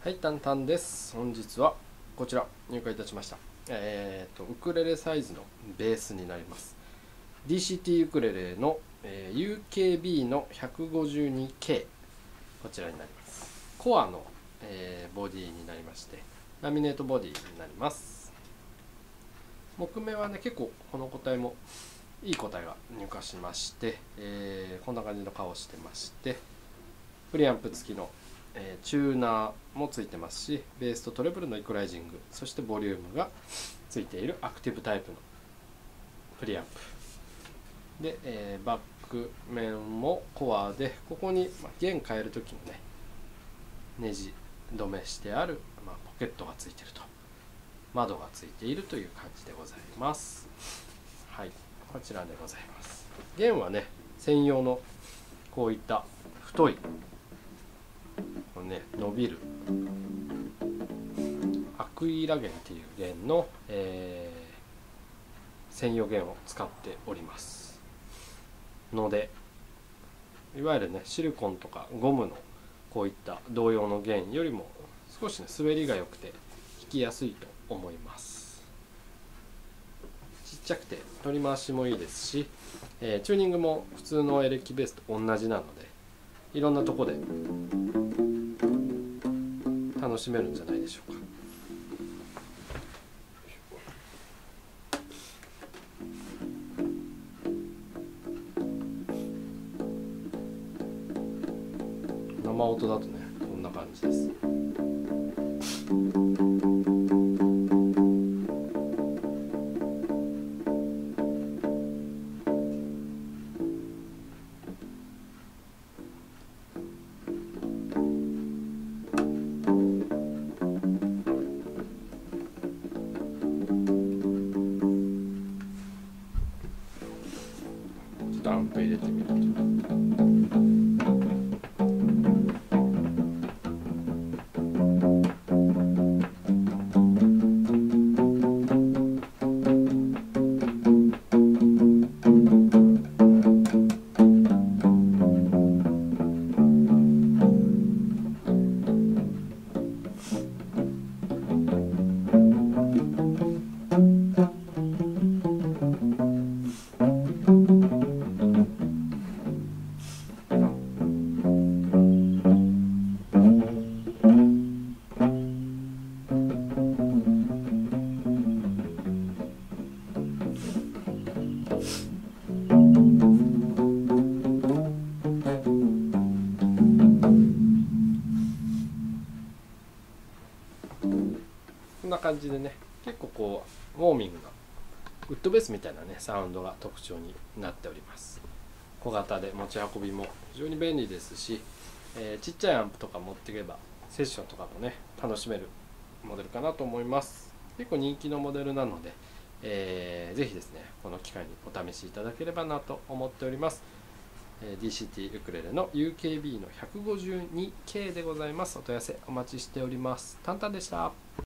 はい、タンタンです。本日はこちら入荷いたしました。ウクレレサイズのベースになります。DCT ウクレレの、UKB の 152K、 こちらになります。コアの、ボディになりまして、ラミネートボディになります。木目はね、結構この個体もいい個体が入荷しまして、こんな感じの顔をしてまして、プリアンプ付きのチューナーもついてますし、ベースとトレブルのイクライジング、そしてボリュームがついているアクティブタイプのプリアンプで、バック面もコアで、ここに弦変える時のねネジ止めしてある、ポケットがついていると、窓がついているという感じでございます。はい、こちらでございます。弦はね、専用のこういった太いこのね、伸びるアクイラ弦っていう弦の、専用弦を使っておりますので、いわゆるねシリコンとかゴムのこういった同様の弦よりも少しね滑りが良くて弾きやすいと思います。ちっちゃくて取り回しもいいですし、チューニングも普通のエレキベースと同じなので、いろんなとこで楽しめるんじゃないでしょうか。生音だとね、こんな感じです。ちょっとアンプ入れてみると、こんな感じでね、結構こうウォーミングなウッドベースみたいなねサウンドが特徴になっております。小型で持ち運びも非常に便利ですし、ちっちゃいアンプとか持っていけばセッションとかもね楽しめるモデルかなと思います。結構人気のモデルなので、ぜひですねこの機会にお試しいただければなと思っております。DCT ウクレレの UKB の 152K でございます。お問い合わせお待ちしております。タンタンでした。